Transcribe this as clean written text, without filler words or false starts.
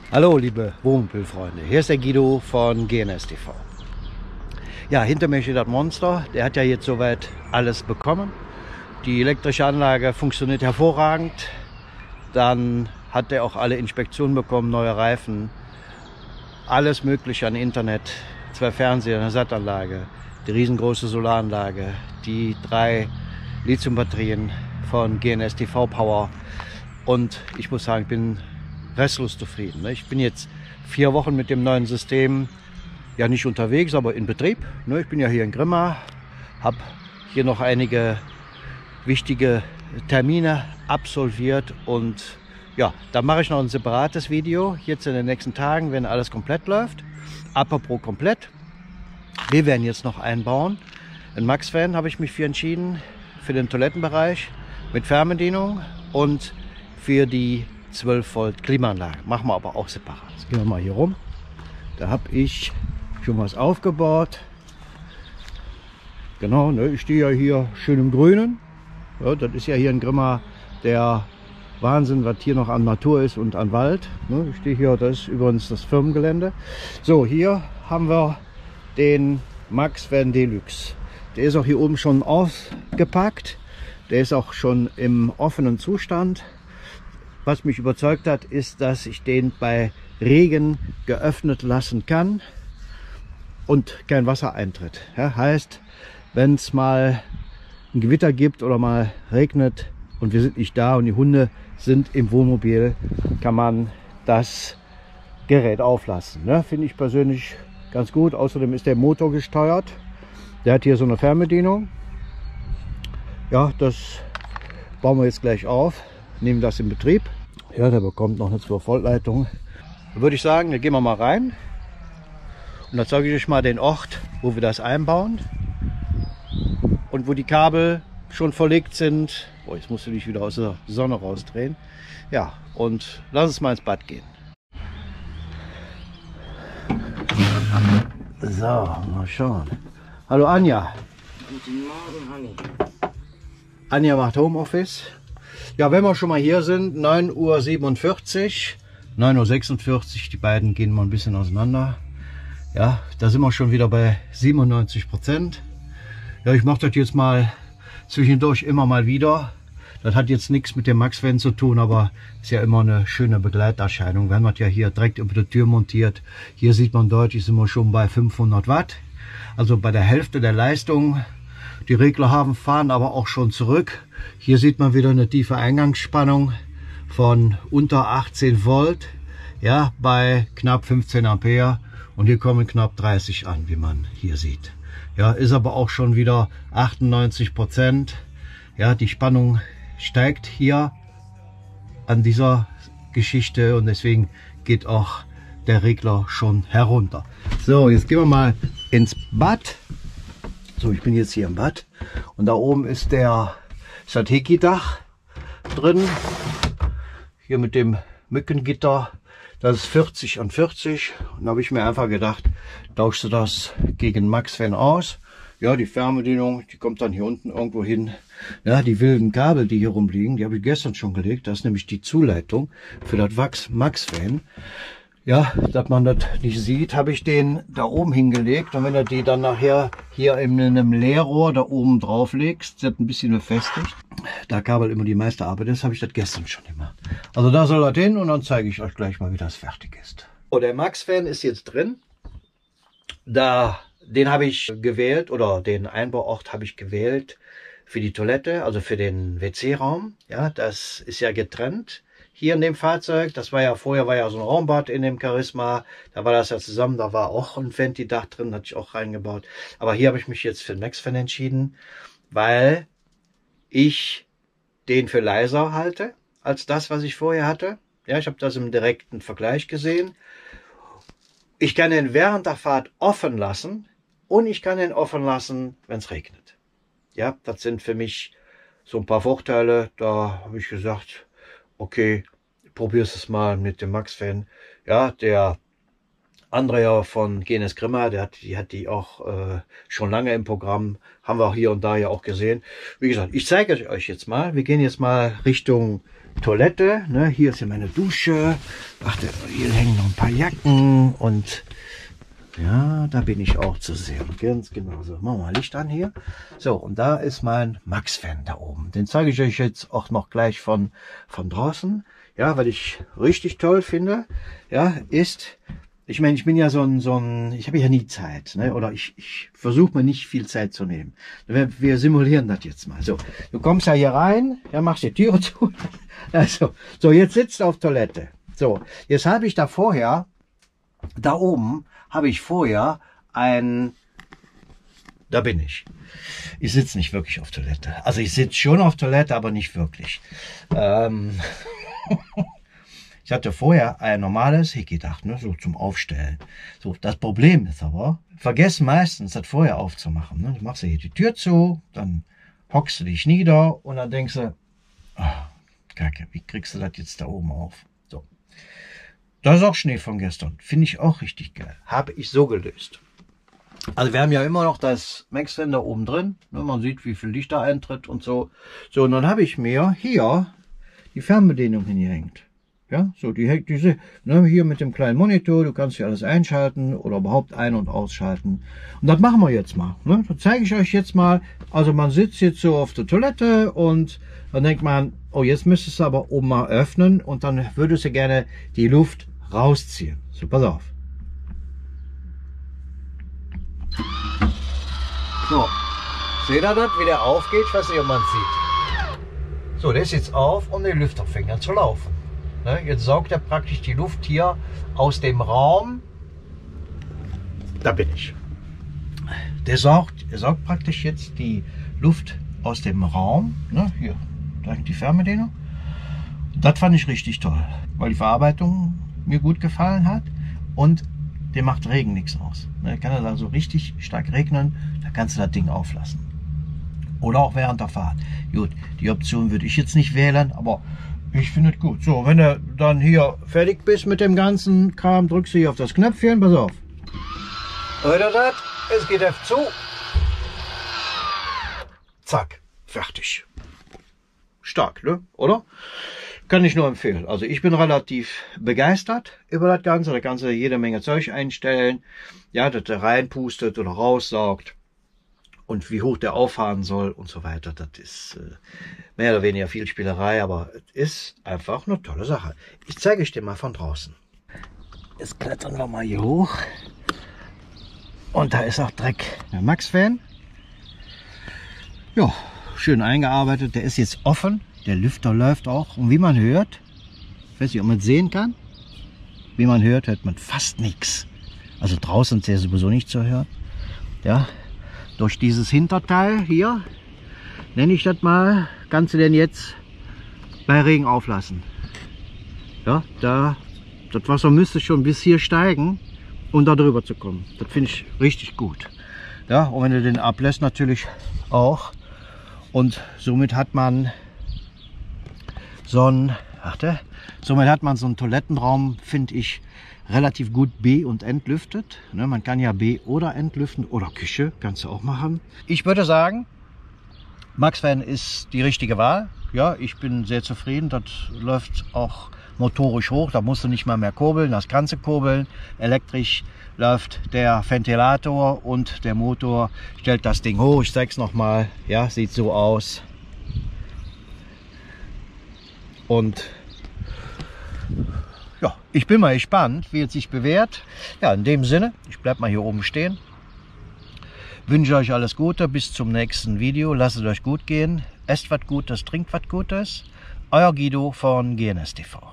Hallo liebe Wohnmobilfreunde, hier ist der Guido von GNS TV. Ja, hinter mir steht das Monster, der hat ja jetzt soweit alles bekommen. Die elektrische Anlage funktioniert hervorragend. Dann hat er auch alle Inspektionen bekommen, neue Reifen, alles mögliche an Internet, 2 Fernseher, eine Sattanlage, die riesengroße Solaranlage, die 3 Lithiumbatterien von GNS TV Power. Und ich muss sagen, ich bin restlos zufrieden. Ich bin jetzt 4 Wochen mit dem neuen System ja nicht unterwegs, aber in Betrieb. Ich bin ja hier in Grimma, habe hier noch einige wichtige Termine absolviert und ja, da mache ich noch ein separates Video jetzt in den nächsten Tagen, wenn alles komplett läuft. Apropos komplett, wir werden jetzt noch einbauen. Ein Max-Fan habe ich mich für entschieden, für den Toilettenbereich mit Fernbedienung und für die 12 Volt Klimaanlage. Machen wir aber auch separat. Jetzt gehen wir mal hier rum. Da habe ich schon was aufgebaut. Genau, ich stehe ja hier schön im Grünen. Ja, das ist ja hier in Grimma der Wahnsinn, was hier noch an Natur ist und an Wald. Ich stehe hier, das ist übrigens das Firmengelände. So, hier haben wir den Max-Fan Deluxe. Der ist auch hier oben schon ausgepackt. Der ist auch schon im offenen Zustand. Was mich überzeugt hat, ist, dass ich den bei Regen geöffnet lassen kann und kein Wasser eintritt. Ja, heißt, wenn es mal ein Gewitter gibt oder mal regnet und wir sind nicht da und die Hunde sind im Wohnmobil, kann man das Gerät auflassen. Ne? Finde ich persönlich ganz gut. Außerdem ist der Motor gesteuert. Der hat hier so eine Fernbedienung. Ja, das bauen wir jetzt gleich auf. Nehmen das in Betrieb. Ja, der bekommt noch eine 12 Volt Leitung. Da würde ich sagen, da gehen wir mal rein. Und da zeige ich euch mal den Ort, wo wir das einbauen. Und wo die Kabel schon verlegt sind. Oh, jetzt musst du dich wieder aus der Sonne rausdrehen. Ja, und lass uns mal ins Bad gehen. So, mal schauen. Hallo Anja. Guten Morgen, Hanni. Anja macht Homeoffice. Ja, wenn wir schon mal hier sind, 9:47 Uhr, 9:46 Uhr, die beiden gehen mal ein bisschen auseinander. Ja, da sind wir schon wieder bei 97%. Ja, ich mache das jetzt mal zwischendurch immer mal wieder. Das hat jetzt nichts mit dem Max-Fan zu tun, aber ist ja immer eine schöne Begleiterscheinung. Wir haben das ja hier direkt über der Tür montiert. Hier sieht man deutlich, sind wir schon bei 500 Watt. Also bei der Hälfte der Leistung. Die Regler fahren aber auch schon zurück. Hier sieht man wieder eine tiefe Eingangsspannung von unter 18 Volt, ja, bei knapp 15 Ampere. Und hier kommen knapp 30 an, wie man hier sieht. Ja, ist aber auch schon wieder 98%. Ja, die Spannung steigt hier an dieser Geschichte und deswegen geht auch der Regler schon herunter. So, jetzt gehen wir mal ins Bad. So, ich bin jetzt hier im Bad und da oben ist das Heki-Dach drin. Hier mit dem Mückengitter. Das ist 40 an 40. Und da habe ich mir einfach gedacht, tauschst du das gegen Max-Fan aus. Ja, die Fernbedienung, die kommt dann hier unten irgendwo hin. Ja, die wilden Kabel, die hier rumliegen, die habe ich gestern schon gelegt. Das ist nämlich die Zuleitung für das Max-Fan. Ja, dass man das nicht sieht, habe ich den da oben hingelegt. Und wenn du die dann nachher hier in einem Leerrohr da oben drauf legst, wird ein bisschen befestigt. Da Kabel immer die meiste Arbeit ist, habe ich das gestern schon gemacht. Also da soll das hin und dann zeige ich euch gleich mal, wie das fertig ist. So, der Max-Fan ist jetzt drin. Den habe ich gewählt, oder den Einbauort habe ich gewählt für die Toilette, also für den WC-Raum. Ja, das ist ja getrennt. Hier in dem Fahrzeug, das war ja vorher, war ja so ein Raumbad in dem Charisma, da war das ja zusammen, da war auch ein Venti-Dach drin, hatte ich auch reingebaut. Aber hier habe ich mich jetzt für den Max-Fan entschieden, weil ich den für leiser halte als das, was ich vorher hatte. Ja, ich habe das im direkten Vergleich gesehen. Ich kann den während der Fahrt offen lassen und ich kann den offen lassen, wenn es regnet. Ja, das sind für mich so ein paar Vorteile. Da habe ich gesagt, okay, probier's es mal mit dem Max-Fan. Ja, der Andrea von GNS Grimma, die hat die auch schon lange im Programm. Haben wir auch hier und da ja auch gesehen. Wie gesagt, ich zeige euch jetzt mal. Wir gehen jetzt mal Richtung Toilette. Ne? Hier ist ja meine Dusche. Ach, hier hängen noch ein paar Jacken und ja, da bin ich auch zu sehen. Ganz genau so. Machen wir mal Licht an hier. So, und da ist mein Max-Fan da oben. Den zeige ich euch jetzt auch noch gleich von draußen. Ja, was ich richtig toll finde, ja, ist, ich meine, ich bin ja ich habe ja nie Zeit, ne? Oder ich versuche mir nicht viel Zeit zu nehmen. Wir simulieren das jetzt mal. So, du kommst ja hier rein, ja, machst die Türe zu. Also, so, jetzt sitzt du auf Toilette. So, jetzt habe ich da oben habe ich vorher da bin ich. Ich sitze nicht wirklich auf Toilette. Also ich sitze schon auf Toilette, aber nicht wirklich. Ich hatte vorher ein normales Hickey-Dach, ne, so zum Aufstellen. So, das Problem ist aber, vergessen meistens, das vorher aufzumachen. Ne? Du machst ja hier die Tür zu, dann hockst du dich nieder und dann denkst du, oh, Kacke, wie kriegst du das jetzt da oben auf? So. Das ist auch Schnee von gestern. Finde ich auch richtig geil. Habe ich so gelöst. Also wir haben ja immer noch das Max-Fan da oben drin. Ne, man sieht, wie viel Licht da eintritt und so. So, und dann habe ich mir hier die Fernbedienung hingehängt. Ja, so diese, ne, hier mit dem kleinen Monitor, du kannst hier alles einschalten oder überhaupt ein- und ausschalten. Und das machen wir jetzt mal. Ne? Das zeige ich euch jetzt mal. Also man sitzt jetzt so auf der Toilette und dann denkt man, oh, jetzt müsstest du aber oben mal öffnen und dann würdest du gerne die Luft rausziehen. So, pass auf. So, seht ihr das, wie der aufgeht? Ich weiß nicht, ob man es sieht. So, der ist jetzt auf und der Lüfter fängt an zu laufen. Ne, jetzt saugt er praktisch die Luft hier aus dem Raum. Da bin ich. Er saugt praktisch jetzt die Luft aus dem Raum. Ne, hier, da hängt die Fernbedienung. Das fand ich richtig toll, weil die Verarbeitung mir gut gefallen hat und dem macht Regen nichts aus. Ne, kann er da so richtig stark regnen, da kannst du das Ding auflassen. Oder auch während der Fahrt. Gut, die Option würde ich jetzt nicht wählen, aber ich finde es gut. So, wenn du dann hier fertig bist mit dem ganzen Kram, drückst du hier auf das Knöpfchen, pass auf. Hört ihr das? Es geht auf zu. Zack, fertig. Stark, ne? Oder? Kann ich nur empfehlen. Also ich bin relativ begeistert über das Ganze. Da kannst du jede Menge Zeug einstellen. Ja, dass der reinpustet oder raussaugt. Und wie hoch der auffahren soll und so weiter. Das ist mehr oder weniger viel Spielerei, aber es ist einfach eine tolle Sache. Ich zeige euch den mal von draußen. Jetzt klettern wir mal hier hoch. Und da ist auch direkt der Max-Fan. Ja, schön eingearbeitet. Der ist jetzt offen. Der Lüfter läuft auch. Und wie man hört, ich weiß nicht, ob man es sehen kann, wie man hört man fast nichts. Also draußen ist der sowieso nicht zu hören. Ja, durch dieses Hinterteil hier, nenne ich das mal, kannst du denn jetzt bei Regen auflassen. Ja, das Wasser müsste schon bis hier steigen, um da drüber zu kommen. Das finde ich richtig gut. Ja, und wenn du den ablässt, natürlich auch. Und somit hat man so einen Toilettenraum, finde ich, relativ gut be- und entlüftet. Ne, man kann ja be- oder entlüften oder Küche, kannst du auch machen. Ich würde sagen, Max-Fan ist die richtige Wahl. Ja, ich bin sehr zufrieden. Das läuft auch motorisch hoch. Da musst du nicht mal mehr kurbeln, das kannst du kurbeln. Elektrisch läuft der Ventilator und der Motor stellt das Ding hoch. Ich zeige es nochmal. Ja, sieht so aus. Und ja, ich bin mal gespannt, wie es sich bewährt. Ja, in dem Sinne, ich bleibe mal hier oben stehen. Wünsche euch alles Gute, bis zum nächsten Video. Lasst es euch gut gehen. Esst was Gutes, trinkt was Gutes. Euer Guido von GNS TV.